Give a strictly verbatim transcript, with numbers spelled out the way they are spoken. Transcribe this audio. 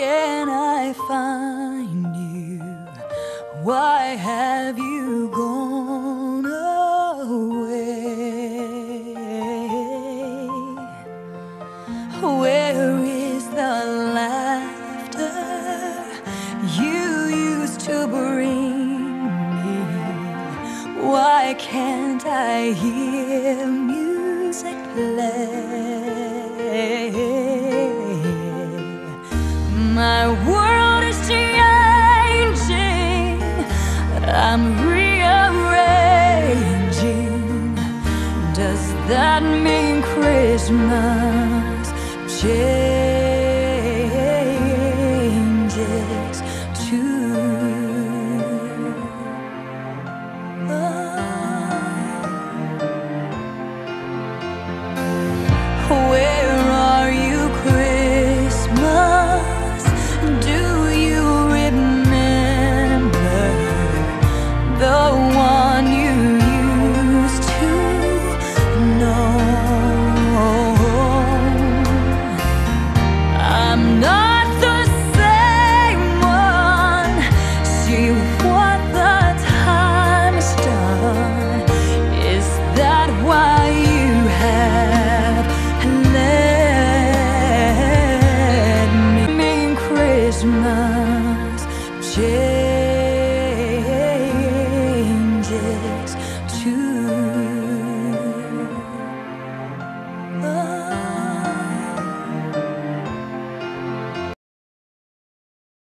can I find you? Why have you gone away? Where is the laughter you used to bring me? Why can't I hear music play? My world is changing, I'm rearranging. Does that mean Christmas changed?